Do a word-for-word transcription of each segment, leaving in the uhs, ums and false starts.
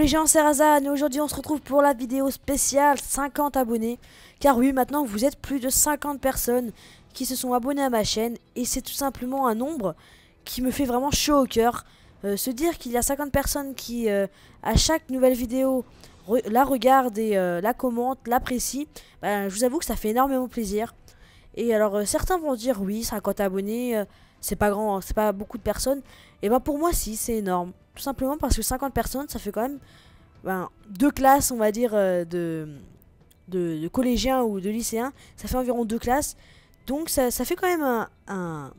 Salut les gens, c'est Razan et aujourd'hui on se retrouve pour la vidéo spéciale cinquante abonnés. Car oui, maintenant vous êtes plus de cinquante personnes qui se sont abonnées à ma chaîne. Et c'est tout simplement un nombre qui me fait vraiment chaud au cœur. Euh, se dire qu'il y a cinquante personnes qui, euh, à chaque nouvelle vidéo, re la regardent et euh, la commentent, l'apprécient, bah, je vous avoue que ça fait énormément plaisir. Et alors euh, certains vont dire oui, cinquante abonnés, euh, c'est pas grand, c'est pas beaucoup de personnes. Et bah pour moi si, c'est énorme. Tout simplement parce que cinquante personnes, ça fait quand même ben, deux classes, on va dire, euh, de, de, de collégiens ou de lycéens. Ça fait environ deux classes. Donc ça, ça fait quand même un, un,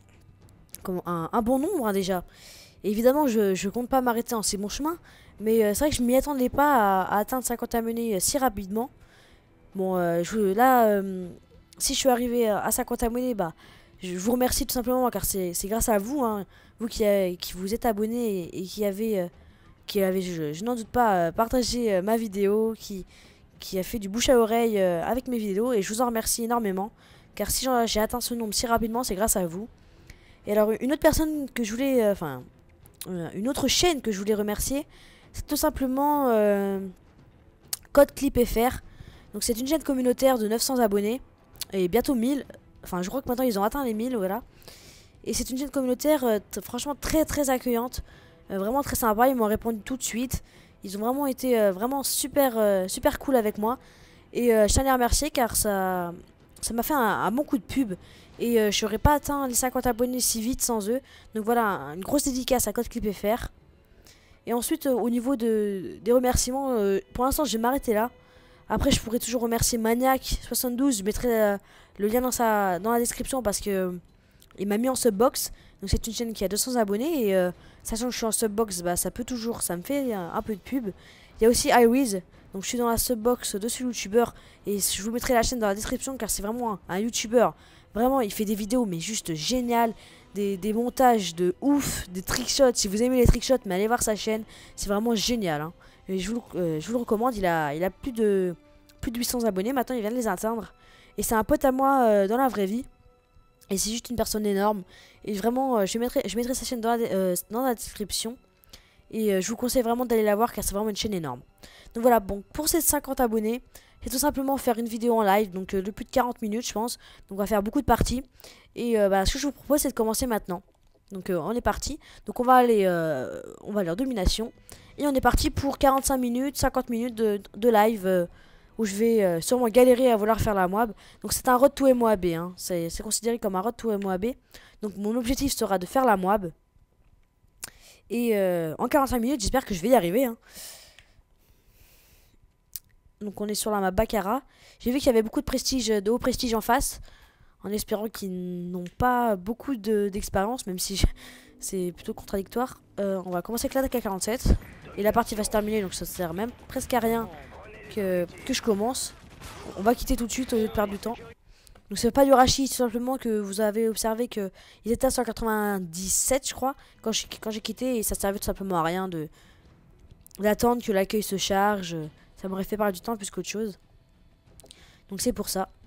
comment, un, un bon nombre hein, déjà. Et évidemment, je, je compte pas m'arrêter en si bon chemin. Mais euh, c'est vrai que je m'y attendais pas à, à atteindre cinquante abonnés euh, si rapidement. Bon, euh, je, là, euh, si je suis arrivé à cinquante abonnés, bah, je vous remercie tout simplement car c'est grâce à vous, hein, vous qui, a, qui vous êtes abonnés et, et qui avez, euh, qui avez je, je n'en doute pas, euh, partagé euh, ma vidéo, qui, qui a fait du bouche à oreille euh, avec mes vidéos. Et je vous en remercie énormément car si j'ai atteint ce nombre si rapidement, c'est grâce à vous. Et alors, une autre personne que je voulais, euh, enfin, euh, une autre chaîne que je voulais remercier, c'est tout simplement euh, Code Clip F R. Donc c'est une chaîne communautaire de neuf cents abonnés et bientôt mille. Enfin, je crois que maintenant ils ont atteint les mille, voilà. Et c'est une chaîne communautaire euh, franchement très très accueillante, euh, vraiment très sympa. Ils m'ont répondu tout de suite. Ils ont vraiment été euh, vraiment super euh, super cool avec moi. Et euh, je tiens à les remercier car ça ça m'a fait un, un bon coup de pub. Et euh, je n'aurais pas atteint les cinquante abonnés si vite sans eux. Donc voilà, une grosse dédicace à Code Clip F R. Et ensuite, euh, au niveau de, des remerciements, euh, pour l'instant je vais m'arrêter là. Après, je pourrais toujours remercier Maniac soixante-douze. Je mettrai euh, le lien dans, sa, dans la description parce que euh, il m'a mis en subbox. Donc c'est une chaîne qui a deux cents abonnés. Et euh, sachant que je suis en subbox, bah, ça peut toujours, ça me fait un, un peu de pub. Il y a aussi iWiz. Donc je suis dans la subbox de ce youtubeur. Et je vous mettrai la chaîne dans la description car c'est vraiment un, un youtubeur. Vraiment, il fait des vidéos mais juste génial. Des, des montages de ouf, des trickshots. Si vous aimez les trickshots, mais allez voir sa chaîne. C'est vraiment génial. Hein. Et je vous, euh, je vous le recommande. Il a, il a plus de plus de huit cents abonnés. Maintenant, il vient de les atteindre. Et c'est un pote à moi euh, dans la vraie vie. Et c'est juste une personne énorme. Et vraiment, euh, je, mettrai, je mettrai sa chaîne dans la, euh, dans la description. Et euh, je vous conseille vraiment d'aller la voir car c'est vraiment une chaîne énorme. Donc voilà, bon, pour ces cinquante abonnés, c'est tout simplement faire une vidéo en live. Donc euh, de plus de quarante minutes, je pense. Donc on va faire beaucoup de parties. Et euh, bah, ce que je vous propose, c'est de commencer maintenant. Donc euh, on est parti. Donc on va aller, euh, on va aller en domination. Et on est parti pour quarante-cinq minutes, cinquante minutes de, de live. Euh, où je vais euh, sûrement galérer à vouloir faire la moab. Donc c'est un road to M O A B, hein. C'est considéré comme un road to M O A B. Donc mon objectif sera de faire la moab. Et euh, en quarante-cinq minutes, j'espère que je vais y arriver. Hein. Donc on est sur la map Baccarat. J'ai vu qu'il y avait beaucoup de prestige, de haut prestige en face. En espérant qu'ils n'ont pas beaucoup d'expérience, de, même si c'est plutôt contradictoire. Euh, on va commencer avec l'attaque à quarante-sept. Et la partie va se terminer, donc ça sert même presque à rien. Que, que je commence. On va quitter tout de suite au lieu de perdre du temps. Donc c'est pas du rachis, tout simplement que vous avez observé que ils étaient à cent quatre-vingt-dix-sept je crois quand j'ai quand j'ai quitté et ça servait tout simplement à rien de d'attendre que l'accueil se charge. Ça m'aurait fait perdre du temps plus qu'autre chose. Donc c'est pour ça.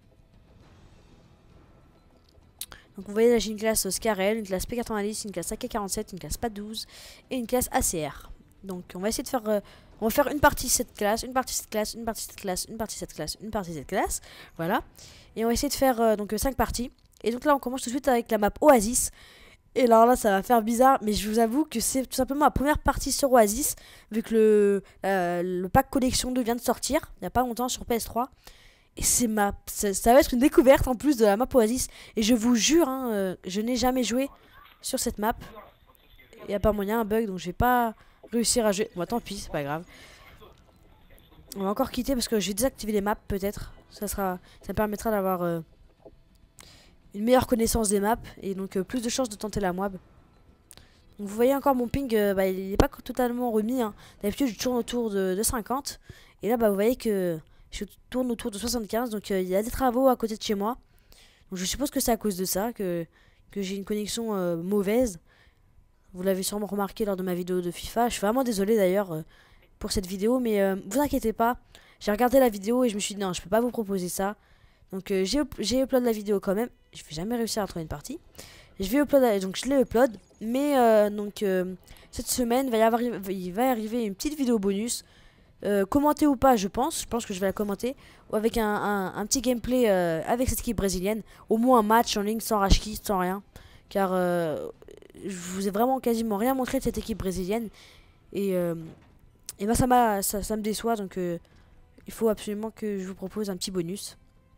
Donc vous voyez là j'ai une classe Scarel, une classe P quatre-vingt-dix, une classe A K quarante-sept, une classe P A douze et une classe A C R. Donc on va essayer de faire euh, on va faire une partie cette classe, une partie cette classe, une partie cette classe, une partie cette classe, une partie cette classe, voilà. Et on va essayer de faire euh, donc euh, cinq parties. Et donc là on commence tout de suite avec la map Oasis. Et alors là ça va faire bizarre, mais je vous avoue que c'est tout simplement ma première partie sur Oasis, vu que le, euh, le pack collection deux vient de sortir, il n'y a pas longtemps sur P S trois. Et c'est ma, ça, ça va être une découverte en plus de la map Oasis. Et je vous jure, hein, euh, je n'ai jamais joué sur cette map. Il n'y a pas moyen, un bug, donc je vais pas réussir à jouer. Bon, tant pis, c'est pas grave. On va encore quitter parce que j'ai désactivé les maps, peut-être. Ça sera, ça me permettra d'avoir euh, une meilleure connaissance des maps et donc euh, plus de chances de tenter la moab. Donc vous voyez encore mon ping, euh, bah, il n'est pas totalement remis. Hein. D'habitude, je tourne autour de, de cinquante. Et là, bah, vous voyez que je tourne autour de soixante-quinze. Donc euh, il y a des travaux à côté de chez moi. Donc je suppose que c'est à cause de ça que, que j'ai une connexion euh, mauvaise. Vous l'avez sûrement remarqué lors de ma vidéo de FIFA. Je suis vraiment désolé d'ailleurs euh, pour cette vidéo. Mais euh, vous inquiétez pas. J'ai regardé la vidéo et je me suis dit non, je peux pas vous proposer ça. Donc euh, j'ai upload la vidéo quand même. Je vais jamais réussir à trouver une partie. Je vais upload, donc je les upload. Mais euh, donc euh, cette semaine, il va y avoir, il va y arriver une petite vidéo bonus. Euh, commenter ou pas, je pense. Je pense que je vais la commenter. Ou avec un, un, un petit gameplay euh, avec cette équipe brésilienne. Au moins un match en ligne sans rashki, sans rien. Car euh, je vous ai vraiment quasiment rien montré de cette équipe brésilienne. Et, euh, et ben ça, ça, ça me déçoit. Donc euh, il faut absolument que je vous propose un petit bonus.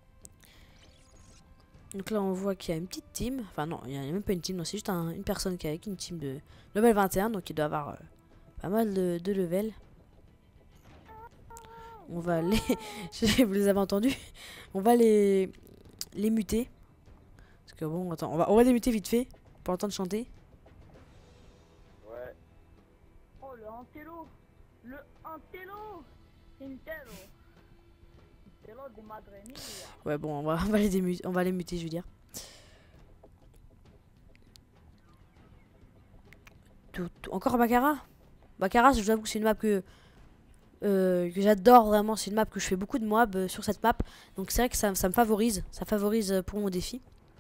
Donc là on voit qu'il y a une petite team. Enfin non, il n'y a même pas une team. C'est juste un, une personne qui est avec une team de level vingt et un. Donc il doit avoir euh, pas mal de, de level. On va les... vous les avez entendus. On va les... les muter. Parce que bon, attends, on va, on va les muter vite fait. Pour le temps de chanter. Ouais. Oh, le Antello. Le Antello. Intero. Intero de Madrenilla. Ouais, bon, on va, on va les démuter, on va les muter, je veux dire. Tout, tout. Encore Baccarat. Baccarat, je vous avoue que c'est une map que... Euh, que j'adore vraiment, c'est une map que je fais beaucoup de moab euh, sur cette map, donc c'est vrai que ça, ça me favorise, ça favorise euh, pour mon défi.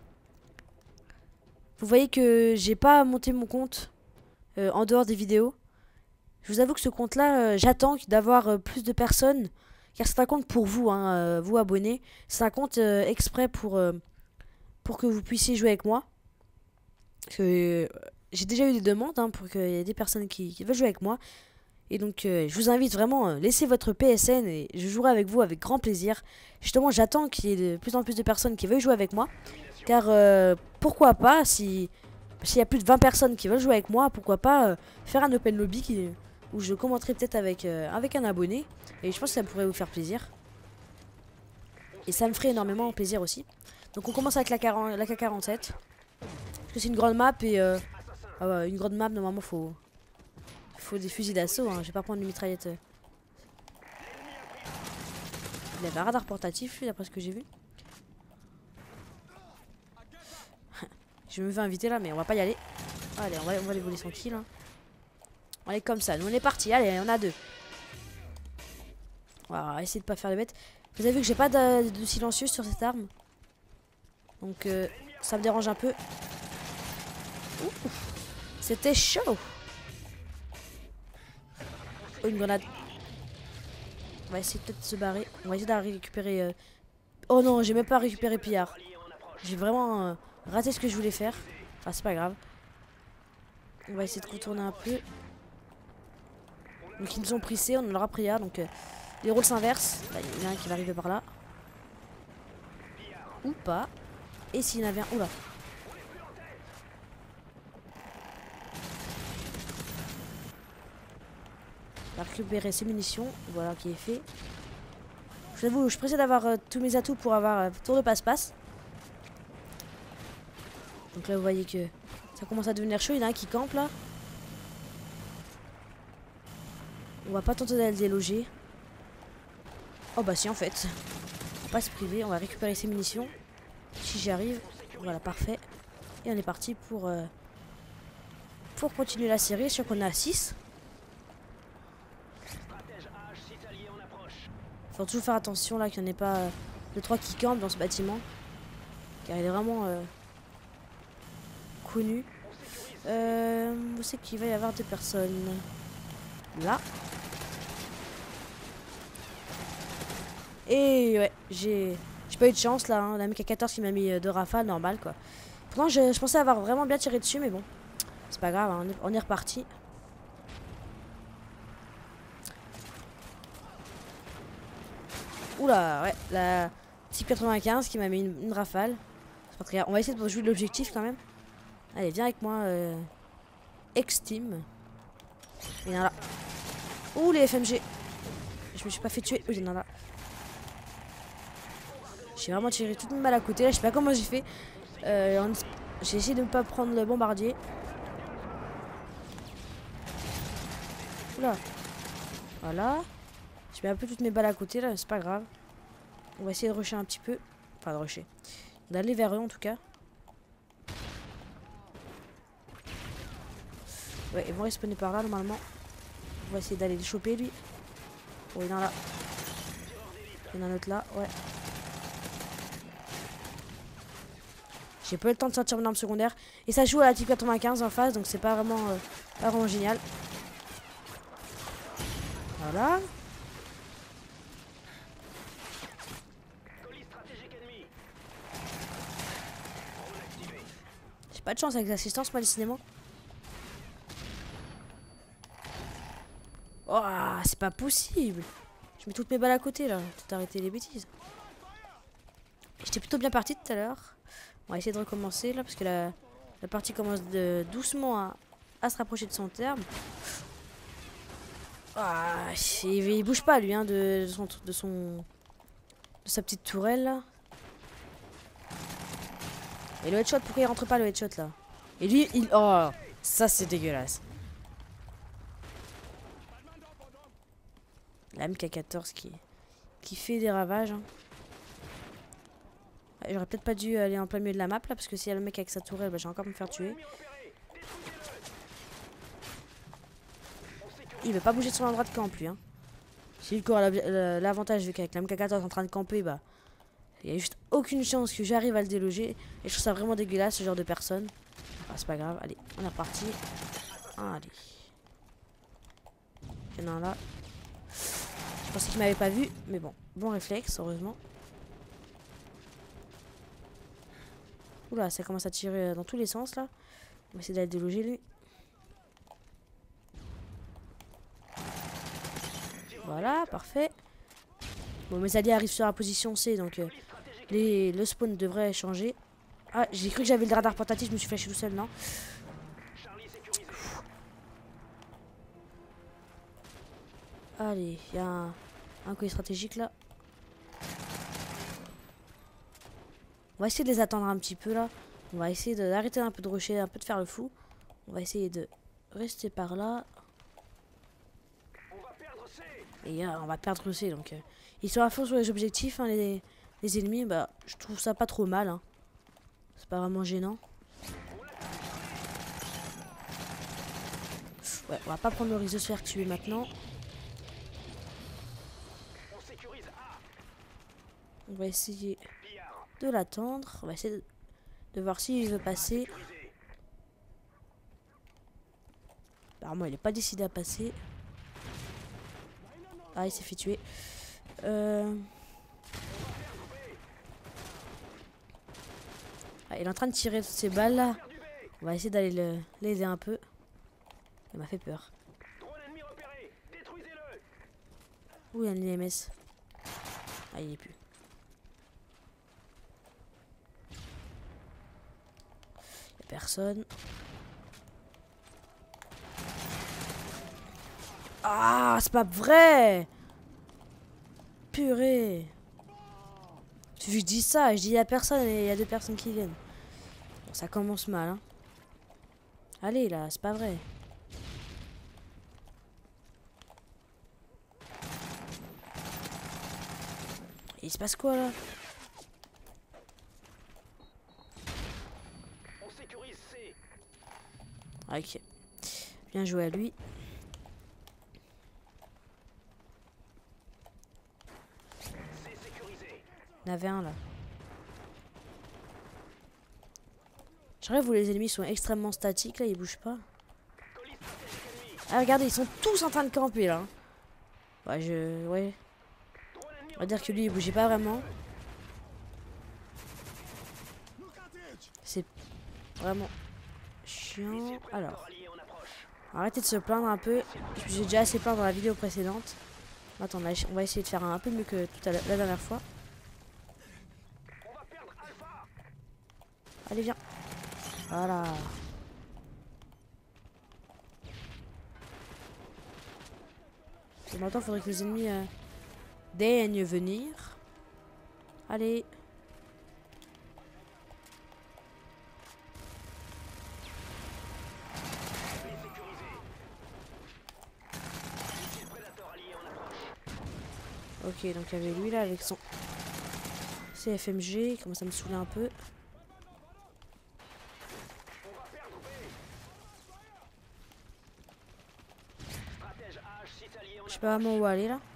Vous voyez que j'ai pas monté mon compte euh, en dehors des vidéos. Je vous avoue que ce compte là, euh, j'attends d'avoir euh, plus de personnes, car c'est un compte pour vous, hein, euh, vous abonnés. C'est un compte euh, exprès pour, euh, pour que vous puissiez jouer avec moi. Parce que euh, j'ai déjà eu des demandes hein, pour qu'il y ait des personnes qui, qui veulent jouer avec moi. Et donc euh, je vous invite vraiment, euh, laissez votre P S N et je jouerai avec vous avec grand plaisir. Justement j'attends qu'il y ait de plus en plus de personnes qui veulent jouer avec moi. Car euh, pourquoi pas, si s'il y a plus de vingt personnes qui veulent jouer avec moi, pourquoi pas euh, faire un open lobby qui, où je commenterai peut-être avec, euh, avec un abonné. Et je pense que ça pourrait vous faire plaisir. Et ça me ferait énormément plaisir aussi. Donc on commence avec la, quarante, la K quarante-sept. Parce que c'est une grande map et euh, ah ouais, une grande map normalement faut... faut des fusils d'assaut, hein. Je vais pas prendre une mitraillette. Il avait un radar portatif, lui, d'après ce que j'ai vu. Je me fais inviter là, mais on va pas y aller. Allez, on va, on va les voler son kill. Hein. On est comme ça, nous on est parti. Allez, on a deux. Voilà, essayer de pas faire les bêtes. Vous avez vu que j'ai pas de, de silencieux sur cette arme. Donc euh, ça me dérange un peu. C'était chaud. Oh, une grenade. On va essayer peut-être de se barrer. On va essayer d'aller récupérer... Euh... Oh non, j'ai même pas récupéré Pillard. J'ai vraiment euh, raté ce que je voulais faire. Enfin, c'est pas grave. On va essayer de contourner un peu. Donc ils nous ont pris C, on aura pris A. Donc euh, les rôles s'inversent. Il y en a un qui va arriver par là. Ou pas. Et s'il y en avait un... Oula. On va récupérer ses munitions, voilà qui est fait. Je vous avoue, je suis pressé d'avoir euh, tous mes atouts pour avoir euh, tour de passe-passe. Donc là vous voyez que ça commence à devenir chaud, il y en a un qui campe là. On va pas tenter d'aller le déloger. Oh bah si en fait. On va pas se priver, on va récupérer ses munitions. Si j'y arrive, voilà parfait. Et on est parti pour, euh, pour continuer la série, je suis sûr qu'on est à six. Faut toujours faire attention là qu'il n'y en ait pas euh, deux trois qui campent dans ce bâtiment. Car il est vraiment euh, connu. Euh, où c'est qu'il va y avoir des personnes? Là. Et ouais, j'ai j'ai pas eu de chance là. Hein. La M K quatorze qui m'a mis euh, deux rafales, normal quoi. Pourtant je, je pensais avoir vraiment bien tiré dessus, mais bon. C'est pas grave, hein, on est, on est reparti. Oula, ouais, la type quatre-vingt-quinze qui m'a mis une, une rafale. C'est pas très grave. On va essayer de jouer de l'objectif quand même. Allez, viens avec moi. Euh, Ex-team. Il y en a là. Ouh, les F M G. Je me suis pas fait tuer. Oui, il y en a là. J'ai vraiment tiré toute une balle à côté. Là, je sais pas comment j'ai fait. Euh, j'ai essayé de ne pas prendre le bombardier. Oula. Voilà. Je mets un peu toutes mes balles à côté là, c'est pas grave. On va essayer de rusher un petit peu. Enfin de rusher. D'aller vers eux en tout cas. Ouais, ils vont respawner par là normalement. On va essayer d'aller les choper lui. Oh, il y en a là. Il y en a un autre là, ouais. J'ai pas eu le temps de sortir mon arme secondaire. Et ça joue à la type quatre-vingt-quinze en face, donc c'est pas vraiment, euh, pas vraiment génial. Voilà. J'ai pas de chance avec l'assistance, moi, décidément. Oh, c'est pas possible. Je mets toutes mes balles à côté, là. Tout arrêter les bêtises. J'étais plutôt bien parti tout à l'heure. On va essayer de recommencer, là, parce que la, la partie commence de, doucement à, à se rapprocher de son terme. Ah, il, il bouge pas, lui, hein, de, de, son, de son... de sa petite tourelle, là. Et le headshot, pourquoi il rentre pas, le headshot, là? Et lui, il... Oh, ça, c'est dégueulasse. La M K quatorze qui, qui fait des ravages. Hein. J'aurais peut-être pas dû aller en plein milieu de la map là, parce que s'il y a le mec avec sa tourelle, bah, j'ai encore me faire tuer. Il veut pas bouger de son endroit de camp plus. Hein. C'est lui qui aura l'avantage, vu qu'avec la M K quatorze en train de camper, bah il y a juste aucune chance que j'arrive à le déloger. Et je trouve ça vraiment dégueulasse ce genre de personne. Ah, c'est pas grave, allez, on est reparti. Allez. Il y en a un là. Je pensais qu'il m'avait pas vu, mais bon, bon réflexe, heureusement. Oula, ça commence à tirer dans tous les sens là. On va essayer d'aller déloger lui. Voilà, parfait. Bon, mes alliés arrivent sur la position C, donc euh, les, le spawn devrait changer. Ah, j'ai cru que j'avais le radar portatif, je me suis flashé tout seul, non? Allez, il y a un, un colis stratégique là. On va essayer de les attendre un petit peu là. On va essayer d'arrêter un peu de rusher, un peu de faire le fou. On va essayer de rester par là. Et euh, on va perdre C. Donc, euh, ils sont à fond sur les objectifs, hein, les, les ennemis. Bah, je trouve ça pas trop mal. Hein. C'est pas vraiment gênant. Ouais, on va pas prendre le risque de se faire tuer maintenant. On va essayer de l'attendre. On va essayer de, de voir s'il veut passer. Apparemment, il n'est pas décidé à passer. Ah, il s'est fait tuer. Euh... Ah, il est en train de tirer toutes ces balles là. On va essayer d'aller l'aider un peu. Il m'a fait peur. Où il y a un I M S? Ah, il est plus. Il n'y a personne. Ah, c'est pas vrai! Purée! Je dis ça, je dis il y a personne et il y a deux personnes qui viennent. Bon, ça commence mal, hein. Allez là, c'est pas vrai. Il se passe quoi là? Ok. Bien joué à lui. Il y en avait un là. Je rêve où les ennemis sont extrêmement statiques là, ils bougent pas. Ah regardez, ils sont tous en train de camper là. Ouais, je... Ouais. On va dire que lui il bougeait pas vraiment. C'est vraiment chiant. Alors, arrêtez de se plaindre un peu. J'ai déjà assez plaint dans la vidéo précédente. Attends, on va essayer de faire un peu mieux que tout à la dernière fois. Allez, viens. Voilà. Et maintenant, il faudrait que les ennemis euh, daignent venir. Allez. Ok, donc il y avait lui là avec son C F M G, il commence à me saouler un peu. Je sais pas vraiment où aller là.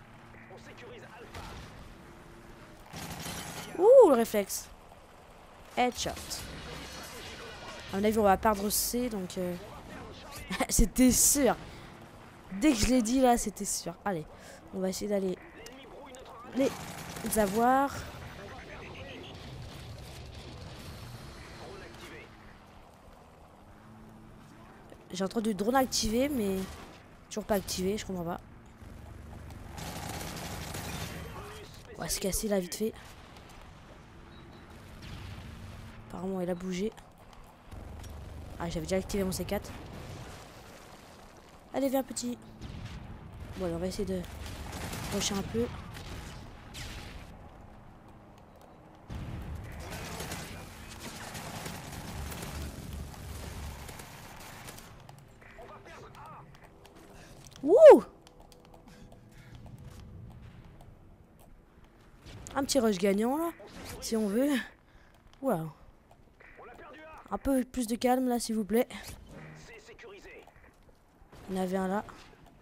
Ouh, le réflexe. Headshot. À mon avis, on va perdre C, donc... Euh... c'était sûr. Dès que je l'ai dit, là, c'était sûr. Allez, on va essayer d'aller les avoir. J'ai entendu drone activé, mais toujours pas activé, je comprends pas. On va se casser là vite fait. Apparemment, il a bougé. Ah, j'avais déjà activé mon C quatre. Allez, viens, petit. Bon, allez, on va essayer de rusher un peu. Wouh! Un petit rush gagnant là, si on veut. Waouh. Un peu plus de calme là, s'il vous plaît. Il y en avait un là.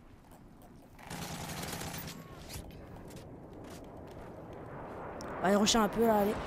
Allez, rusher un peu là, allez.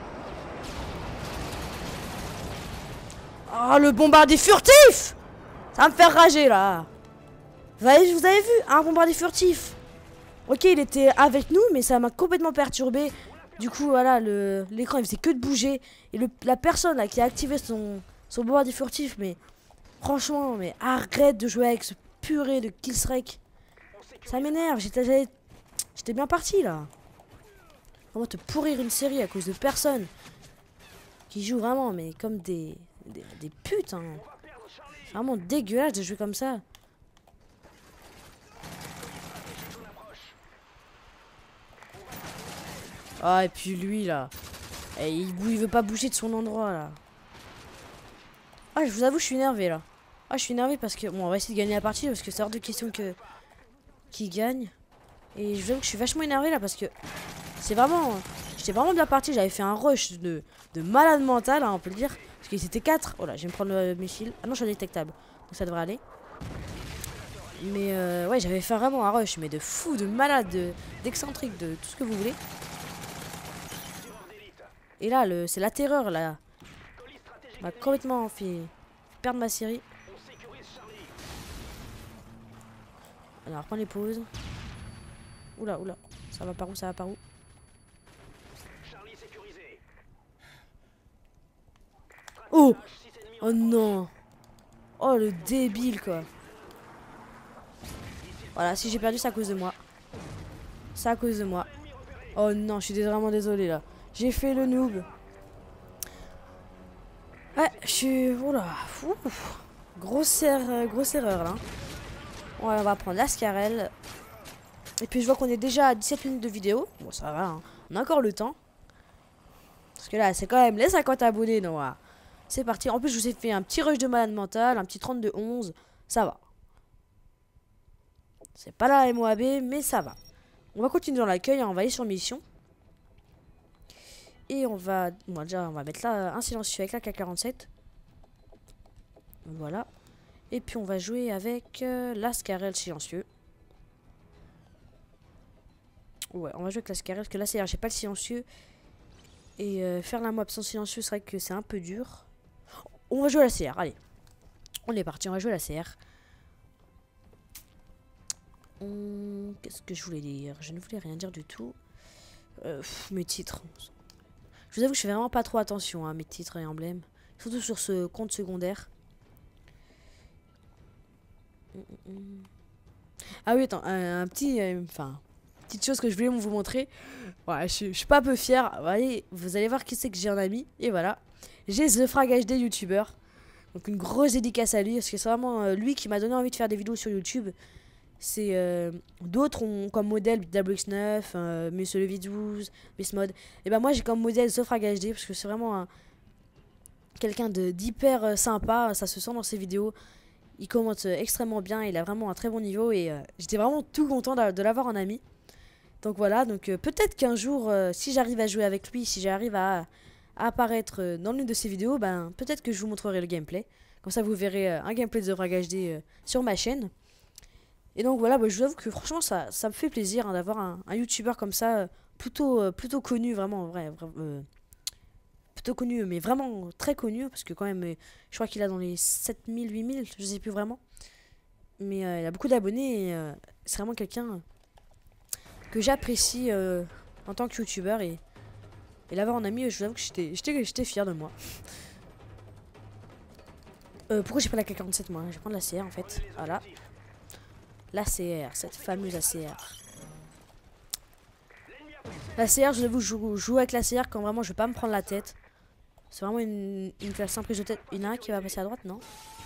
Oh, le bombardier furtif! Ça va me faire rager là. Vous avez, vous avez vu, un bombardier furtif. Ok, il était avec nous, mais ça m'a complètement perturbé. Du coup, voilà, le l'écran il faisait que de bouger. Et le, la personne là qui a activé son, son bombardier furtif, mais franchement, mais arrête de jouer avec ce purée de Killstrike. Ça m'énerve, j'étais j'étais bien parti là. Comment te pourrir une série à cause de personnes qui jouent vraiment, mais comme des, des, des putes. Hein. C'est vraiment dégueulasse de jouer comme ça. Ah, et puis lui là, et il, il veut pas bouger de son endroit là. Ah, je vous avoue, je suis énervé là. Ah, je suis énervé parce que bon, on va essayer de gagner la partie parce que c'est hors de question que qu'il gagne. Et je vous avoue que je suis vachement énervé là parce que c'est vraiment, j'étais vraiment bien parti. J'avais fait un rush de, de malade mental, hein, on peut le dire, parce qu'ils étaient quatre. Oh là, je vais me prendre le missile. Ah non, je suis indétectable, donc ça devrait aller. Mais euh, ouais, j'avais fait vraiment un rush, mais de fou, de malade, d'excentrique, de, de tout ce que vous voulez. Et là, c'est la terreur, là. On m'a complètement fait perdre ma série. Alors, on reprend les pauses. Oula, oula. Ça va par où, ça va par où? Oh! Oh non! Oh, le débile, quoi. Voilà, si j'ai perdu, c'est à cause de moi. C'est à cause de moi. Oh non, je suis vraiment désolé, là. J'ai fait le noob. Ouais, je suis... Oula. Ouf. Grosse, er... Grosse erreur, là. Ouais, on va prendre la Scarel. Et puis je vois qu'on est déjà à dix-sept minutes de vidéo. Bon, ça va, hein. On a encore le temps. Parce que là, c'est quand même les cinquante abonnés, non. Voilà. C'est parti. En plus, je vous ai fait un petit rush de malade mental, un petit trente de onze. Ça va. C'est pas la M O A B, mais ça va. On va continuer dans l'accueil, hein. On va aller sur mission. Et on va, on va déjà on va mettre là un silencieux avec la K quarante-sept. Voilà. Et puis on va jouer avec euh, la Scarel silencieux. Ouais, on va jouer avec la Scarel parce que là c'est j'ai pas le silencieux. Et euh, faire la map sans silencieux, c'est vrai que c'est un peu dur. On va jouer à la C R, allez. On est parti, on va jouer à la C R. On... Qu'est-ce que je voulais dire? Je ne voulais rien dire du tout. Euh, pff, mes titres. Je vous avoue que je fais vraiment pas trop attention à hein, mes titres et emblèmes. Surtout sur ce compte secondaire. Ah oui, attends, un, un petit... Enfin, euh, petite chose que je voulais vous montrer. Ouais, je, je suis pas un peu fier. Vous allez, vous allez voir qui c'est que j'ai en ami. Et voilà. J'ai The Frag H D YouTuber. Donc une grosse dédicace à lui. Parce que c'est vraiment euh, lui qui m'a donné envie de faire des vidéos sur YouTube. C'est euh, d'autres ont comme modèle W X neuf, euh, Monsieur le V douze, Bismod. Et ben moi j'ai comme modèle The Frag H D parce que c'est vraiment un quelqu'un d'hyper euh, sympa, ça se sent dans ses vidéos. Il commente euh, extrêmement bien, il a vraiment un très bon niveau et euh, j'étais vraiment tout content de, de l'avoir en ami. Donc voilà, donc euh, peut-être qu'un jour euh, si j'arrive à jouer avec lui, si j'arrive à, à apparaître euh, dans l'une de ses vidéos, ben peut-être que je vous montrerai le gameplay. Comme ça vous verrez euh, un gameplay de The Frag H D euh, sur ma chaîne. Et donc voilà, bah, je vous avoue que franchement ça, ça me fait plaisir hein, d'avoir un, un youtubeur comme ça, euh, plutôt, euh, plutôt connu, vraiment, vrai, vrai euh, plutôt connu, mais vraiment très connu, parce que quand même, euh, je crois qu'il a dans les sept mille, huit mille, je sais plus vraiment. Mais euh, il a beaucoup d'abonnés et euh, c'est vraiment quelqu'un que j'apprécie euh, en tant que youtubeur. Et, et l'avoir en ami, je vous avoue que j'étais fier de moi. Euh, pourquoi j'ai pas la K quarante-sept moi? Je vais prendre la C R en fait. Voilà. La C R, cette fameuse A C R. La C R, je vous joue, joue avec la C R quand vraiment je vais pas me prendre la tête. C'est vraiment une, une classe simple prise de tête. Il y en a un qui va passer à droite, non?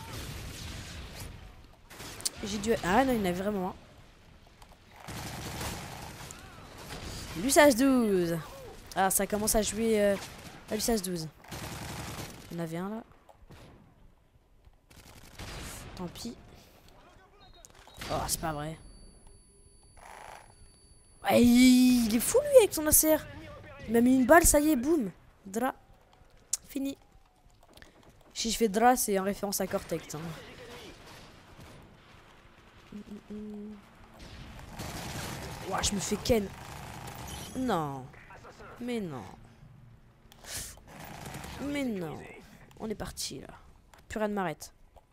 J'ai dû... Ah non, il y en avait vraiment un. Lussage douze. Ah, ça commence à jouer euh, à Lussage douze. Il y en avait un là. Tant pis. Oh, c'est pas vrai. Ouais, il est fou lui avec son A C R. Il m'a mis une balle, ça y est, boum. Dra. Fini. Si je fais Dra, c'est en référence à Cortex. Hein. Ouah, je me fais ken. Non. Mais non. Mais non. On est parti là. Plus rien ne m'arrête.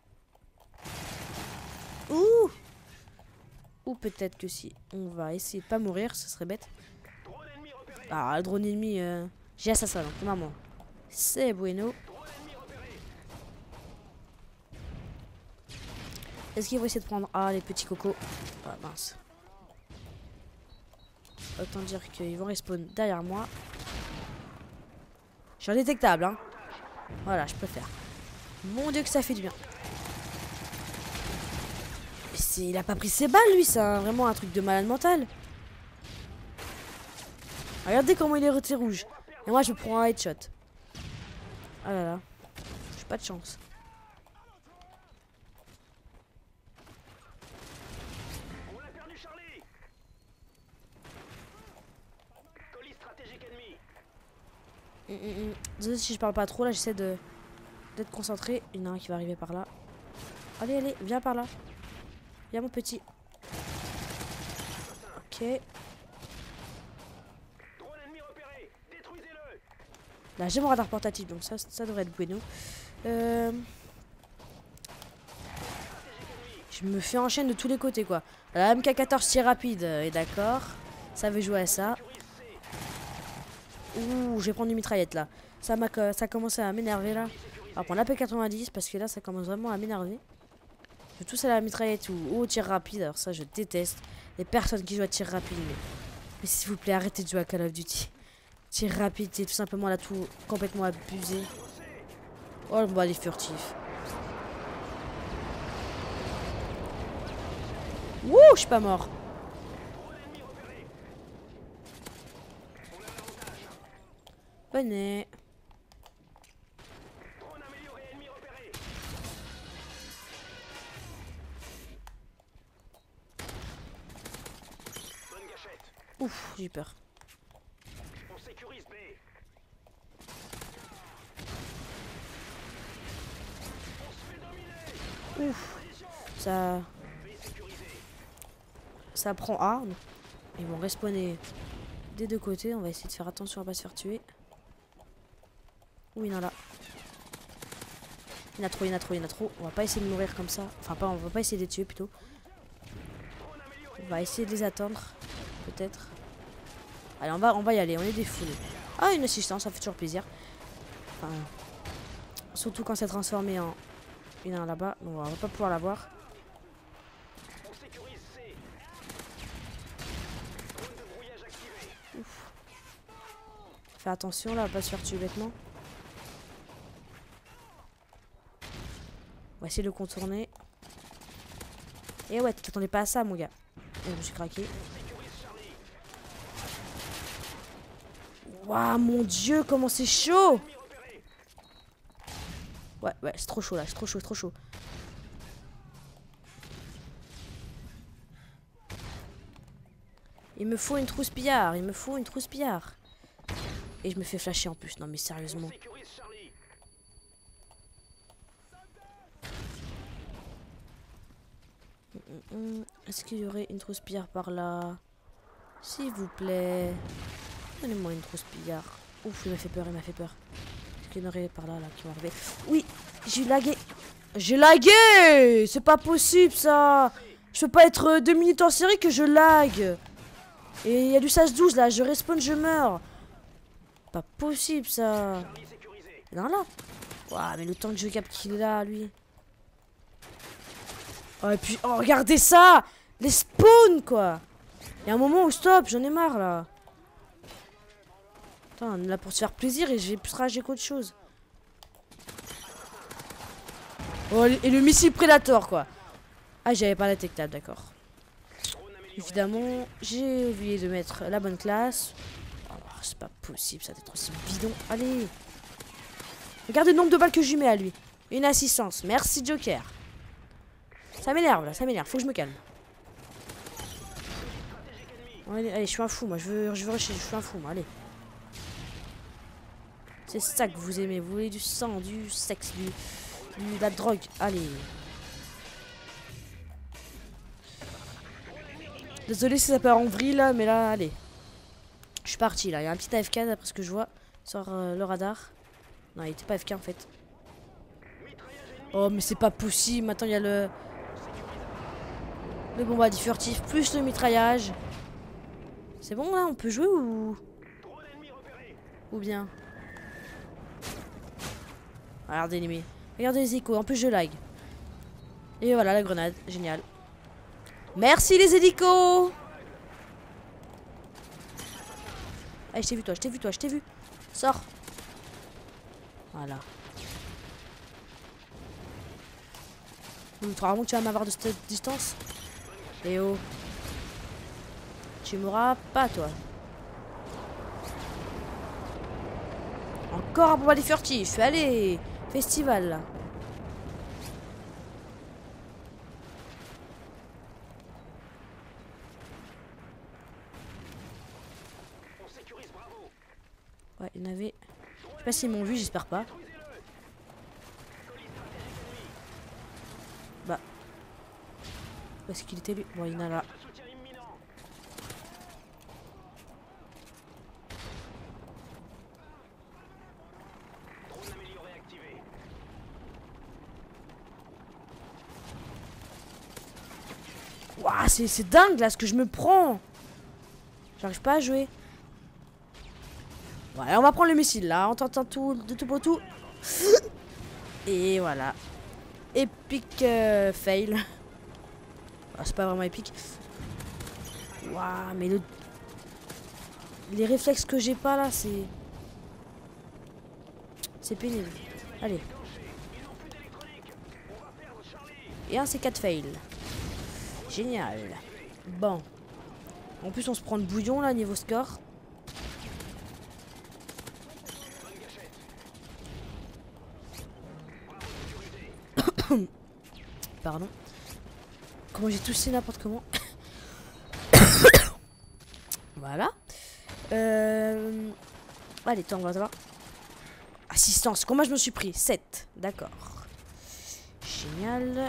Ouh. Ou peut-être que si on va essayer de pas mourir, ce serait bête. Ah, le drone ennemi, euh... j'ai assassin, donc maman. C'est bueno. Est-ce qu'ils vont essayer de prendre... Ah, les petits cocos. Ah, mince. Autant dire qu'ils vont respawn derrière moi. Je suis indétectable, hein. Voilà, je préfère. Mon dieu que ça fait du bien. Il a pas pris ses balles, lui, c'est vraiment un truc de malade mental. Regardez comment il est resté rouge. Et moi, je prends un headshot. Ah là là. J'ai pas de chance. On l'a perdu, Charlie. Colis stratégique ennemi. Hum, hum, hum. Désolé si je parle pas trop, là, j'essaie de d'être concentré. Il y en a un qui va arriver par là. Allez, allez, viens par là. Viens mon petit. Ok. Là j'ai mon radar portatif donc ça, ça devrait être bueno. Euh... Je me fais enchaîner de tous les côtés quoi. La M K quatorze tir rapide est d'accord. Ça veut jouer à ça. Ouh, je vais prendre une mitraillette là. Ça m'a ça a commencé à m'énerver là. On va prendre la P quatre-vingt-dix parce que là ça commence vraiment à m'énerver. Je veux tous à la mitraillette ou au tir rapide. Alors ça je déteste les personnes qui jouent à tir rapide. Mais, mais s'il vous plaît arrêtez de jouer à Call of Duty. Tir rapide c'est tout simplement là tout complètement abusé. Oh le bas les furtifs. Wouh, je suis pas mort. Venez. Ouf, j'ai peur. On sécurise B. On se fait dominer. Ouf. Ça. Ça prend A. Ils vont respawner des deux côtés. On va essayer de faire attention à pas se faire tuer. Oui, il y en a là. Il y en a trop, il y en a trop, il y en a trop. On va pas essayer de mourir comme ça. Enfin, pas, on va pas essayer de les tuer plutôt. On va essayer de les attendre. Peut-être. Allez, on va, on va y aller. On est défoulés. Ah, une assistance, ça fait toujours plaisir. Enfin, surtout quand c'est transformé en. Il y en a un là-bas. Donc on va pas pouvoir l'avoir. Ouf. Fais attention là, pas se faire tuer bêtement. On va essayer de le contourner. Et ouais, t'attendais pas à ça, mon gars. Et je me suis craqué. Waouh, mon dieu, comment c'est chaud! Ouais, ouais, c'est trop chaud là, c'est trop chaud, c'est trop chaud. Il me faut une trousse pillard, il me faut une trousse pillard. Et je me fais flasher en plus, non mais sérieusement. Est-ce qu'il y aurait une trousse pillard par là? S'il vous plaît. Donnez-moi une trousse pillard. Ouf, il m'a fait peur, il m'a fait peur. qu'il y en aurait par là, là, qui vont arriver. Oui, j'ai lagué. J'ai lagué. C'est pas possible, ça. Je peux pas être deux minutes en série que je lag. Et il y a du sas douze, là. Je respawn, je meurs. Pas possible, ça. Non, là. Ouah, mais le temps que je capte qu'il est là, lui. Oh, et puis, oh, regardez ça. Les spawns, quoi. Il y a un moment où stop, j'en ai marre, là. Attends, on est là pour se faire plaisir et je vais plus rager qu'autre chose. Oh, et le missile Predator, quoi. Ah, j'avais pas la tech tab, d'accord. Évidemment, j'ai oublié de mettre la bonne classe. Oh, c'est pas possible, ça d'être aussi bidon. Allez. Regardez le nombre de balles que je lui mets à lui. Une assistance. Merci, Joker. Ça m'énerve, là, ça m'énerve. Faut que je me calme. Allez, allez, je suis un fou, moi. Je veux, je veux rusher, je suis un fou, moi. Allez. C'est ça que vous aimez. Vous voulez du sang, du sexe, du, du de la drogue. Allez. Désolé si ça part en vrille là, mais là, allez. Je suis parti là. Il y a un petit A F K d'après ce que je vois sur euh, le radar. Non, il était pas A F K en fait. Oh, mais c'est pas possible. Maintenant, il y a le. Le bombardier furtif plus le mitraillage. C'est bon là, on peut jouer ou. Ou bien. Regardez l'ennemi. Regardez les échos. En plus, je lag. Et voilà la grenade. Génial. Merci les hélicos. Allez, je t'ai vu toi, je t'ai vu toi, je t'ai vu. Sors. Voilà. Tu crois vraiment que tu vas m'avoir de cette distance? Eh oh. Tu mourras pas toi. Encore un bombardier furtif. Allez. Festival là. Ouais, il y en avait. Je sais pas s'ils m'ont vu, j'espère pas. Bah. Où est-ce qu'il était lui? Bon, il y en a là. Waouh, c'est dingue là ce que je me prends. J'arrive pas à jouer. Voilà, on va prendre le missile là, on tente tout, de tout pour tout. Et voilà. Epic euh, fail. Ah, c'est pas vraiment épique. Waouh, mais le... les réflexes que j'ai pas là, c'est... C'est pénible. Allez. Et un C quatre fail. Génial. Bon. En plus, on se prend le bouillon là, niveau score. Pardon. Comment j'ai toussé n'importe comment. Voilà. Euh... Allez, attends, on va voir. Assistance. Combien je me suis pris? sept. D'accord. Génial.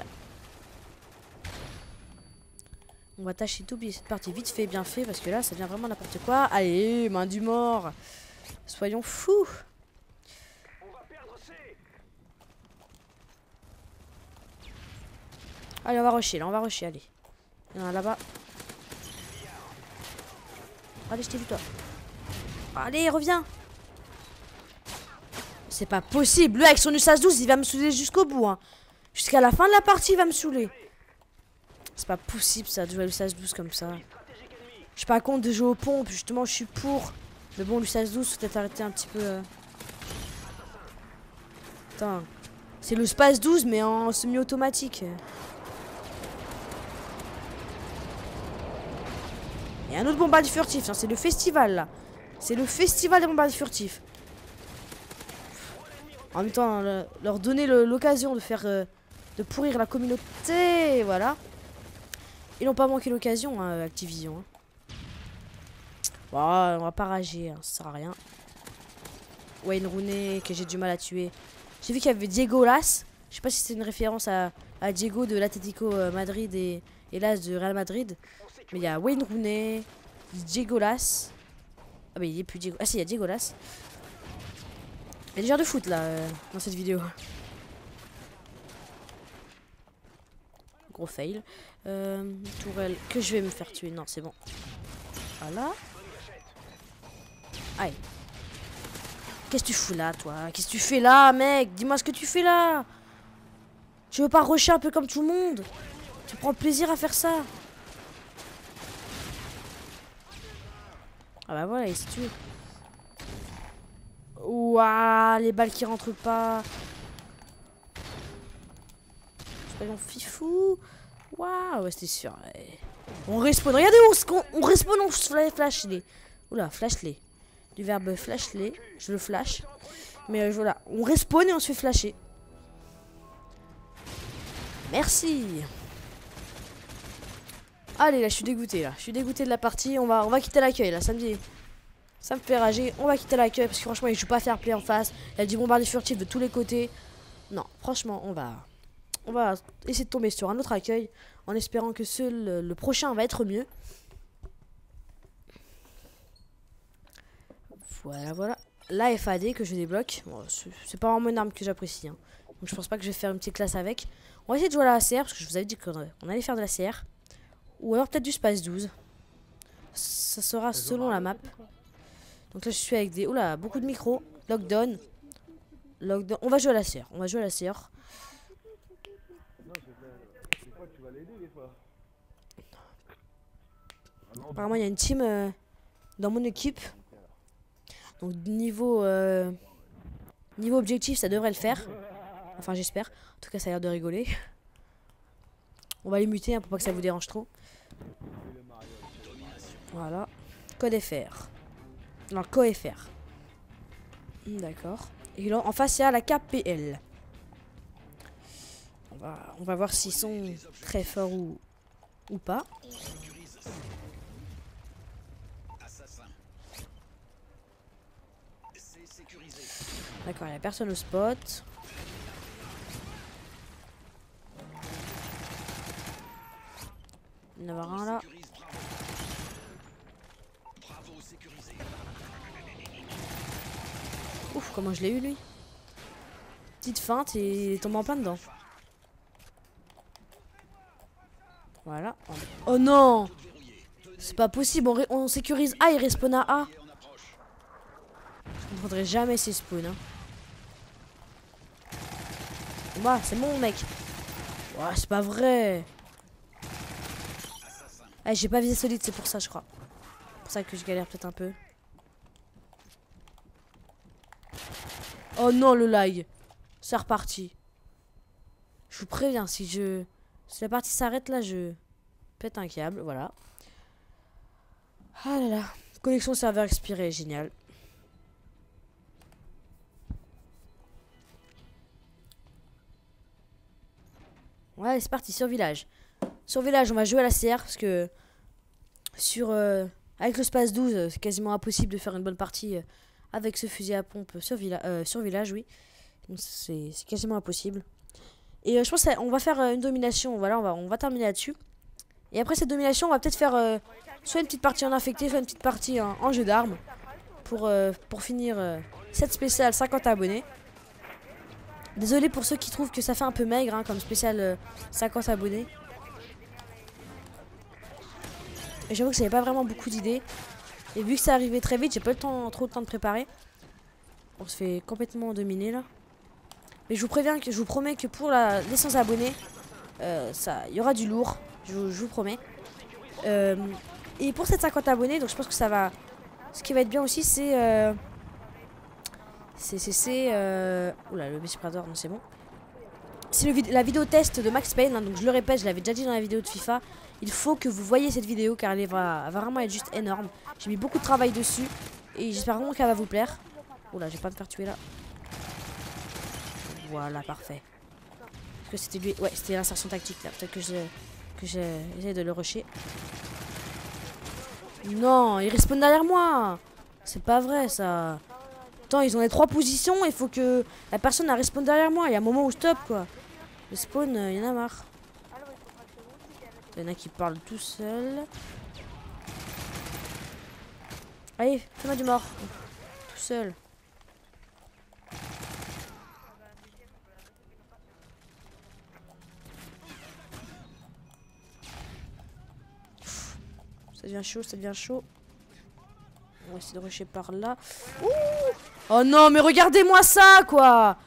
On va tâcher d'oublier cette partie vite fait, bien fait, parce que là, ça devient vraiment n'importe quoi. Allez, main du mort. Soyons fous. Allez, on va rusher, là, on va rusher, allez. Il y en a là-bas. Allez, je t'ai vu, toi. Allez, reviens. C'est pas possible. Lui, avec son U S A S douze, il va me saouler jusqu'au bout. Hein. Jusqu'à la fin de la partie, il va me saouler. C'est pas possible, ça, de jouer à l'U S A S douze comme ça. Je suis pas contre de jouer aux pompes, justement, je suis pour. Mais bon, l'U S A S douze, faut peut-être arrêter un petit peu... Euh... Putain. C'est le Space douze, mais en semi-automatique. Il y a un autre bombardier furtif, hein, c'est le festival là. C'est le festival des bombardiers furtifs. En même temps, le, leur donner l'occasion de faire euh, de pourrir la communauté, voilà. Ils n'ont pas manqué l'occasion, hein, Activision. Hein. Bon, on va pas rager, hein, ça sert à rien. Wayne Rooney, que j'ai du mal à tuer. J'ai vu qu'il y avait Diego Las. Je sais pas si c'est une référence à, à Diego de l'Atlético Madrid et, et Las de Real Madrid. Mais il y a Wayne Rooney, Diego Las. Ah, mais il n'y a plus Diego. Ah, si, il y a Diego Las. Il y a des joueurs de foot là euh, dans cette vidéo. Gros fail. Euh, tourelle que je vais me faire tuer. Non, c'est bon. Voilà. Aïe. Qu'est-ce que tu fous là, toi? Qu'est-ce que tu fais là, mec? Dis-moi ce que tu fais là. Tu veux pas rusher un peu comme tout le monde? Tu prends plaisir à faire ça? Ah bah voilà, il s'est tué. Ouah, les balles qui rentrent pas. C'est pas mon fifou. Waouh, ouais, c'était sûr. Ouais. On respawn. Regardez où on, on respawn, on flash les. Oula, flash les. Du verbe flash les. Je le flash. Mais euh, voilà, on respawn et on se fait flasher. Merci. Allez, là, je suis dégoûté, là. Je suis dégoûté de la partie. On va, on va quitter l'accueil, là, samedi. Ça me fait rager. On va quitter l'accueil parce que franchement, il joue pas fair play en face. Il y a du bombardier furtif de tous les côtés. Non, franchement, on va, on va essayer de tomber sur un autre accueil en espérant que ce, le, le prochain va être mieux. Voilà, voilà. La F A D que je débloque. Bon, c'est pas vraiment une arme que j'apprécie. Hein. Donc je pense pas que je vais faire une petite classe avec. On va essayer de jouer à la A C R parce que je vous avais dit qu'on allait faire de la C R. Ou alors peut-être du Space douze. Ça sera selon la map. Donc là je suis avec des... Oula, beaucoup de micros. Lockdown. Lockdown. On va jouer à la C R. On va jouer à la C R. Apparemment il y a une team euh, dans mon équipe. Donc niveau euh, niveau objectif ça devrait le faire. Enfin j'espère. En tout cas ça a l'air de rigoler. On va les muter hein, pour pas que ça vous dérange trop. Voilà. Code F R. Non, Co F R. D'accord. Et là, en face, il y a la K P L. On va, on va voir s'ils sont très forts ou, ou pas. D'accord, il n'y a personne au spot. Il y en a un là. Ouf, comment je l'ai eu lui. Petite feinte et il est tombé en plein dedans. Voilà. Oh non! C'est pas possible, on, on sécurise A, il respawn à A. Je comprendrai jamais ces spawns. Hein. Bah, c'est bon mec. Ouais, c'est pas vrai. Ah, j'ai pas visé solide, c'est pour ça je crois. C'est pour ça que je galère peut-être un peu. Oh non, le lag. C'est reparti. Je vous préviens, si je... Si la partie s'arrête là, je pète un câble, voilà. Ah là là. Connexion serveur expirée, génial. Ouais, c'est parti, sur village. Sur village, on va jouer à la C R parce que sur euh, avec le Space douze, c'est quasiment impossible de faire une bonne partie euh, avec ce fusil à pompe sur, villa euh, sur village, oui. C'est quasiment impossible. Et euh, je pense qu'on va faire euh, une domination, voilà, on va, on va terminer là-dessus. Et après cette domination, on va peut-être faire euh, soit une petite partie en infecté, soit une petite partie en, en jeu d'armes. Pour, euh, pour finir euh, cette spéciale cinquante abonnés. Désolé pour ceux qui trouvent que ça fait un peu maigre hein, comme spécial euh, cinquante abonnés. Et j'avoue que j'avais pas vraiment beaucoup d'idées. Et vu que ça arrivait très vite, j'ai pas eu le temps, trop de temps de préparer. On se fait complètement dominer là. Mais je vous préviens que je vous promets que pour la, les cent abonnés, euh, ça, il y aura du lourd. Je, je vous promets. Euh, et pour cette cinquante abonnés, donc je pense que ça va. Ce qui va être bien aussi, c'est. Euh, c'est. C'est. Euh, oula, le Basic Predator, non, c'est bon. C'est la vidéo test de Max Payne. Hein, donc je le répète, je l'avais déjà dit dans la vidéo de FIFA. Il faut que vous voyez cette vidéo car elle va, elle va vraiment être juste énorme. J'ai mis beaucoup de travail dessus. Et j'espère vraiment qu'elle va vous plaire. Oula, je vais pas me faire tuer là. Voilà, parfait. Est-ce que c'était lui? Ouais, c'était l'insertion tactique là. Peut-être que j'ai que j'ai essayé de le rusher. Non, il respawn derrière moi. C'est pas vrai ça. Attends, ils ont les trois positions. Il faut que la personne elle respawn derrière moi. Il y a un moment où je stop quoi. Le spawn, il euh, y en a marre. Il y en a qui parlent tout seul. Allez, fais-moi du mort. Tout seul. Ça devient chaud, ça devient chaud. On va essayer de rusher par là. Ouh, oh non, mais regardez-moi ça, quoi.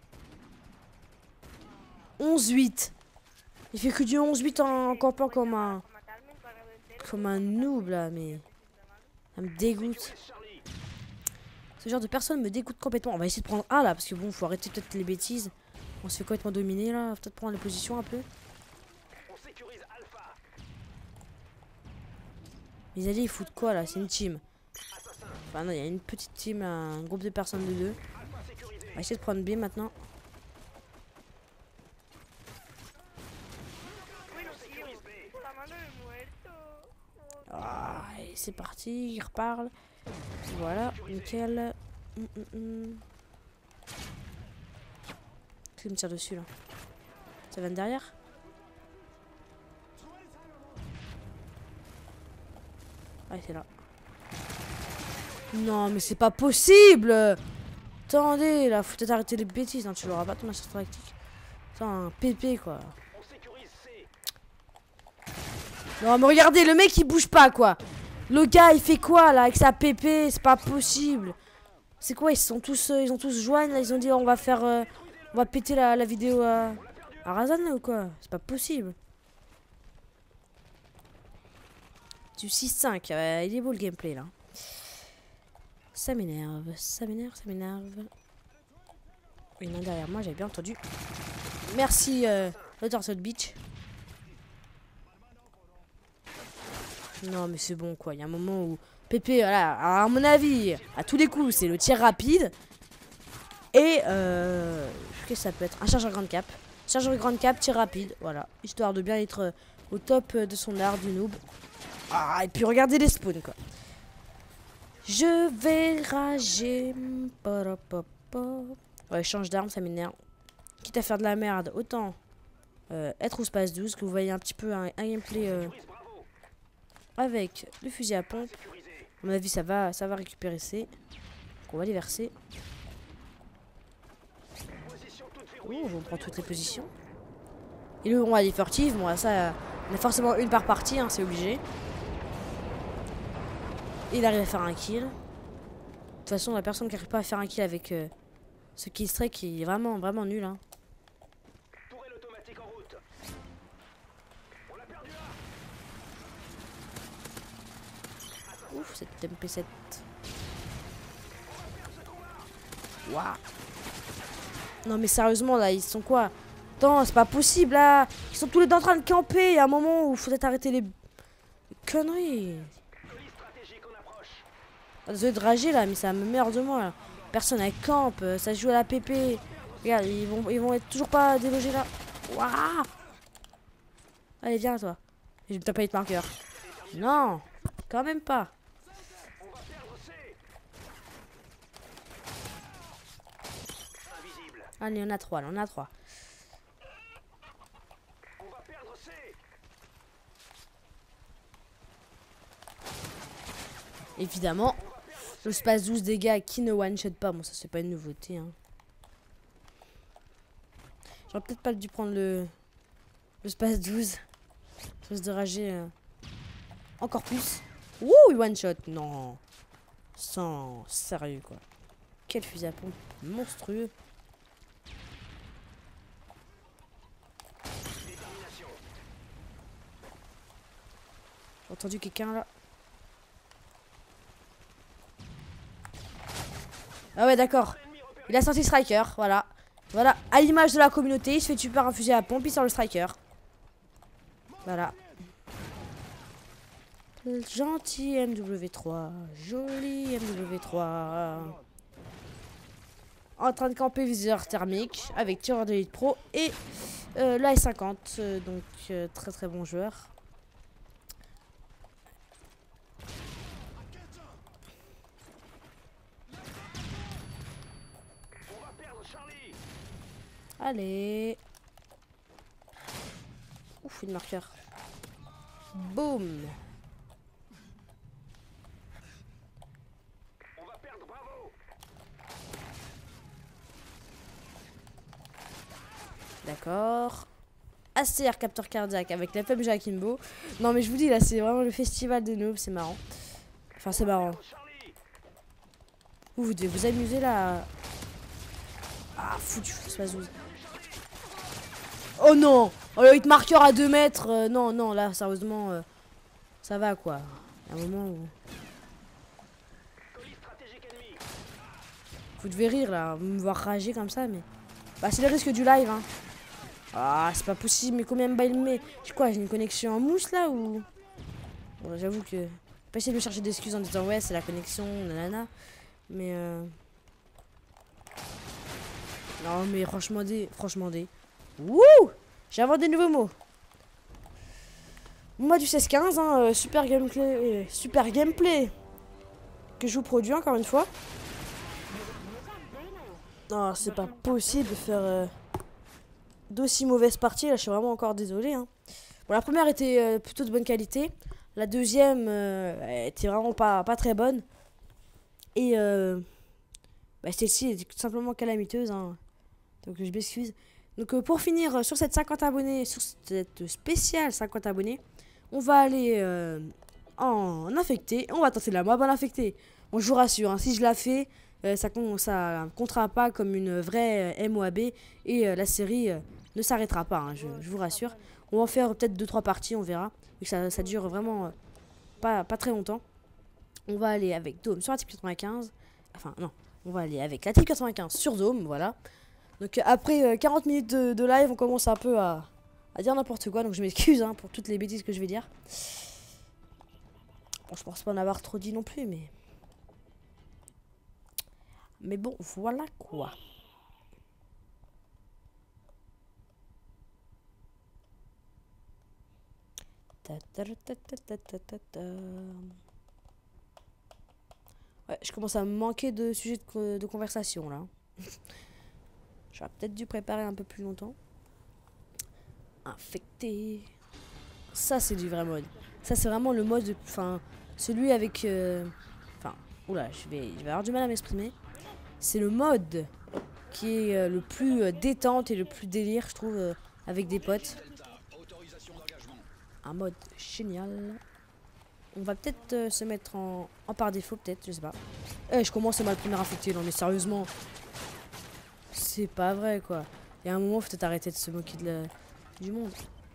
onze huit. Il fait que du onze huit en campant comme un... Comme un noob, là, mais... Ça me dégoûte. Ce genre de personne me dégoûte complètement. On va essayer de prendre A, là, parce que bon, faut arrêter peut-être les bêtises. On se fait complètement dominer, là. Peut-être prendre les positions un peu. Les alliés, ils foutent quoi, là? C'est une team. Enfin, non, il y a une petite team, un groupe de personnes de deux. On va essayer de prendre B, maintenant. Ah, et c'est parti, il reparle. Voilà, nickel. Hum, hum, hum. Qui me tire dessus là? Ça vient de derrière? Ah, c'est là. Non, mais c'est pas possible! Attendez, là, faut peut-être arrêter les bêtises. Hein, tu l'auras pas ton assistant tactique. C'est un pépé quoi. Non, mais regardez, le mec il bouge pas quoi. Le gars il fait quoi là avec sa pépé? C'est pas possible. C'est quoi, ils sont tous euh, ils ont tous joints là, ils ont dit on va faire euh, on va péter la, la vidéo à, à Razan là, ou quoi? C'est pas possible. Du six cinq, euh, il est beau le gameplay là. Ça m'énerve, ça m'énerve, ça m'énerve. Il y en a derrière moi, j'avais bien entendu. Merci euh, le torso de beach. Non mais c'est bon quoi, il y a un moment où Pépé, voilà, à mon avis, à tous les coups, c'est le tir rapide. Et euh, qu'est-ce que ça peut être? Un chargeur grande cap. Chargeur grande cap, tir rapide, voilà. Histoire de bien être au top de son art du noob. Ah, et puis regardez les spawns quoi. Je vais rager. Ouais, change d'arme, ça m'énerve. Quitte à faire de la merde, autant euh, être au space douze, que vous voyez un petit peu un, un gameplay euh, avec le fusil à pompe. À mon avis, ça va, ça va récupérer C. Donc on va les verser. Oh, on prend toutes les positions. Et le on va aller furtive, moi ça, on a forcément une par partie, hein, c'est obligé. Et il arrive à faire un kill. De toute façon, la personne qui n'arrive pas à faire un kill avec euh, ce kill strike qui est vraiment, vraiment nul. Hein. Ouf, cette M P sept. Waouh. Non mais sérieusement là, ils sont quoi? Attends, c'est pas possible là. Ils sont tous les deux en train de camper. Il y a un moment où il faudrait arrêter les conneries. Ah, désolé de rager là, mais ça me merde de moi là. Personne elle campe, ça joue à la P P. Regarde, ils vont, ils vont être toujours pas délogés là. Waouh. Allez, viens toi. Je vais me taper avec marqueur. Non, quand même pas. Allez, on a trois, là, on a trois. Évidemment, le space douze dégâts qui ne one-shot pas. Bon, ça, c'est pas une nouveauté. Hein. J'aurais peut-être pas dû prendre le, le space douze. Ça se de rager euh, encore plus. Ouh, il one-shot. Non. Sans sérieux, quoi. Quel fusil à pompe monstrueux. J'ai entendu quelqu'un là. Ah ouais, d'accord. Il a sorti striker, voilà. Voilà, à l'image de la communauté, il se fait tuer par un fusil à pompe, il sort le striker. Voilà. Gentil M W trois, joli M W trois. En train de camper viseur thermique avec tireur d'élite pro et euh, la S cinquante, euh, donc euh, très très bon joueur. Allez. Ouf, une marqueur. Boum. D'accord. A C R capteur cardiaque avec la F M G Akimbo. Non mais je vous dis là c'est vraiment le festival des noobs, c'est marrant. Enfin c'est marrant. Vous, vous devez vous amuser là. Ah foutu, c'est pas zouze. Oh non. Oh le hit marqueur à deux mètres. Euh, non non là sérieusement euh, ça va quoi. À un moment où... Vous devez rire là, vous me voir rager comme ça mais... Bah c'est le risque du live hein. Ah c'est pas possible, mais combien de balles il met? J'ai quoi, j'ai une connexion en mousse là ou... Bon j'avoue que... Pas essayer de me chercher d'excuses en disant ouais c'est la connexion, nanana. Mais euh... Non mais franchement des... Franchement des... Wouh. J'invente des nouveaux mots. Moi du seize quinze hein, euh, super gameplay... Euh, super gameplay que je vous produis encore une fois. Non, c'est pas possible de faire euh, d'aussi mauvaises parties. Là, je suis vraiment encore désolé. Hein. Bon, la première était euh, plutôt de bonne qualité. La deuxième euh, était vraiment pas, pas très bonne. Et euh, bah, celle-ci est tout simplement calamiteuse. Hein. Donc, je m'excuse. Donc, euh, pour finir sur cette cinquante abonnés, sur cette spéciale cinquante abonnés, on va aller euh, en infecté. On va tenter la mob en infecté. Bon, je vous rassure, hein, si je la fais. Euh, ça ne comptera pas comme une vraie euh, M O A B et euh, la série euh, ne s'arrêtera pas, hein, je, je vous rassure. On va en faire peut-être deux trois parties, on verra. Et ça, ça dure vraiment euh, pas, pas très longtemps. On va aller avec Dome sur la type quatre-vingt-quinze. Enfin, non, on va aller avec la type quatre-vingt-quinze sur Dome, voilà. Donc après euh, quarante minutes de, de live, on commence un peu à, à dire n'importe quoi. Donc je m'excuse hein, pour toutes les bêtises que je vais dire. Bon, je pense pas en avoir trop dit non plus, mais... Mais bon, voilà quoi. Ta ta ta ta ta ta ta ta. Ouais, je commence à me manquer de sujets de, de conversation là. J'aurais peut-être dû préparer un peu plus longtemps. Infecté. Ça c'est du vrai mode. Ça c'est vraiment le mode, enfin celui avec, euh, enfin, oula, je vais, je vais avoir du mal à m'exprimer. C'est le mode qui est euh, le plus euh, détente et le plus délire, je trouve, euh, avec des potes. Un mode génial. On va peut-être euh, se mettre en, en par défaut, peut-être, je sais pas. Eh, je commence à mal premier infecté, non mais sérieusement. C'est pas vrai, quoi. Il y a un moment, faut peut-être arrêter de se moquer de la, du monde.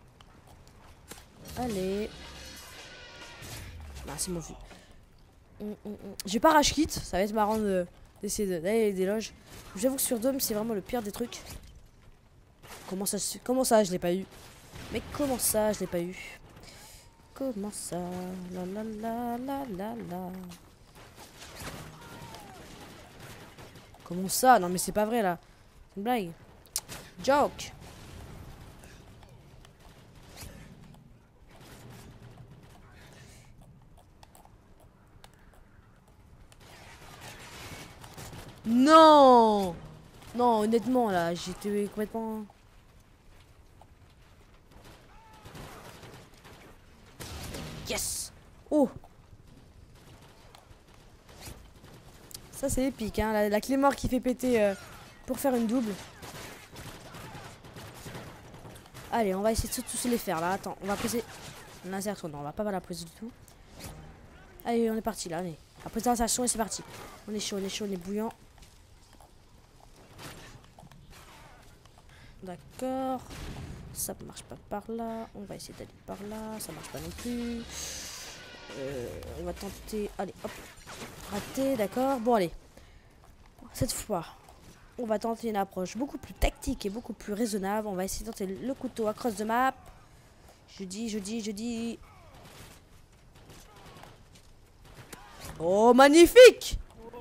Allez. Bah, c'est mon vu. Hum, hum, hum. J'ai pas rage kit, ça va être marrant de... d'essayer d'aller des loges. J'avoue que sur Dome c'est vraiment le pire des trucs. Comment ça, comment ça je l'ai pas eu? Mais comment ça je l'ai pas eu? Comment ça? La la la la la la. Comment ça? Non mais c'est pas vrai là. C'est une blague. Joke. Non. Non, honnêtement, là, j'étais complètement... Yes. Oh. Ça, c'est épique, hein. La, la clé mort qui fait péter euh, pour faire une double. Allez, on va essayer de tous les faire, là. Attends, on va poser... L'insertion, non, on va pas la poser du tout. Allez, on est parti, là, allez. On va poser l'insertion et c'est parti. On est chaud, on est chaud, on est bouillant. D'accord. Ça marche pas par là. On va essayer d'aller par là. Ça marche pas non plus. Euh, on va tenter... Allez, hop. Raté, d'accord. Bon, allez. Cette fois, on va tenter une approche beaucoup plus tactique et beaucoup plus raisonnable. On va essayer de tenter le couteau across the map. Je dis, je dis, je dis... Oh, magnifique.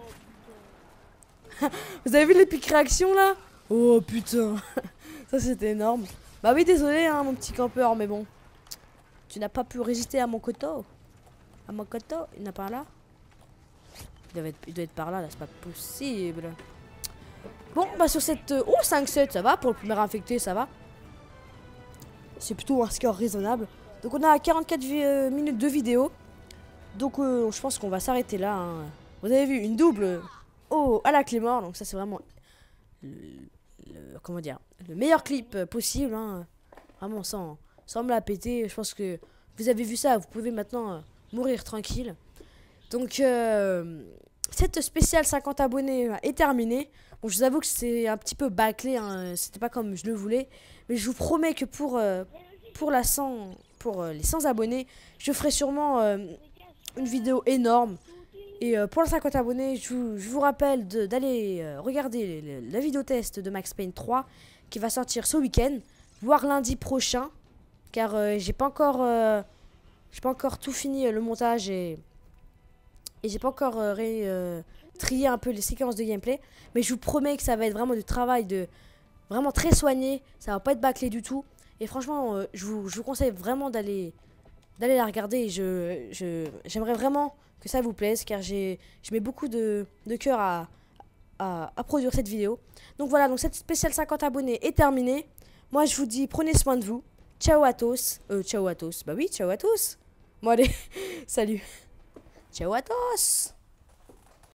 Vous avez vu l'épique réaction, là? Oh, putain. Ça, c'était énorme. Bah oui, désolé, hein, mon petit campeur, mais bon. Tu n'as pas pu résister à mon couteau. À mon couteau. Il n'y en a pas là? Il doit être, il doit être par là, là. C'est pas possible. Bon, bah sur cette... Oh, cinq sept, ça va. Pour le premier infecté, ça va. C'est plutôt un score raisonnable. Donc, on a quarante-quatre euh, minutes de vidéo. Donc, euh, je pense qu'on va s'arrêter là. Hein. Vous avez vu, une double... Oh, à la clé mort. Donc, ça, c'est vraiment... Le, le, comment dire, le meilleur clip possible, hein. Vraiment sans, sans me la péter. Je pense que vous avez vu ça, vous pouvez maintenant euh, mourir tranquille. Donc euh, cette spéciale cinquante abonnés euh, est terminée. Bon, je vous avoue que c'est un petit peu bâclé, hein, c'était pas comme je le voulais. Mais je vous promets que pour, euh, pour, la cent, pour euh, les cent abonnés, je ferai sûrement euh, une vidéo énorme. Et euh, pour les cinquante abonnés, je vous, je vous rappelle d'aller euh, regarder le, le, la vidéo test de Max Payne trois qui va sortir ce week-end, voire lundi prochain. Car euh, j'ai pas encore euh, j'ai pas encore tout fini euh, le montage et, et j'ai pas encore euh, ré, euh, trié un peu les séquences de gameplay. Mais je vous promets que ça va être vraiment du travail de vraiment très soigné. Ça va pas être bâclé du tout. Et franchement, euh, je, vous, je vous conseille vraiment d'aller d'aller la regarder. Et je, je, j'aimerais vraiment que ça vous plaise car j'ai je mets beaucoup de, de cœur à, à, à produire cette vidéo. Donc voilà, donc cette spéciale cinquante abonnés est terminée. Moi je vous dis prenez soin de vous. Ciao à tous. Euh, ciao à tous. Bah oui, ciao à tous. Bon allez, salut. Ciao à tous.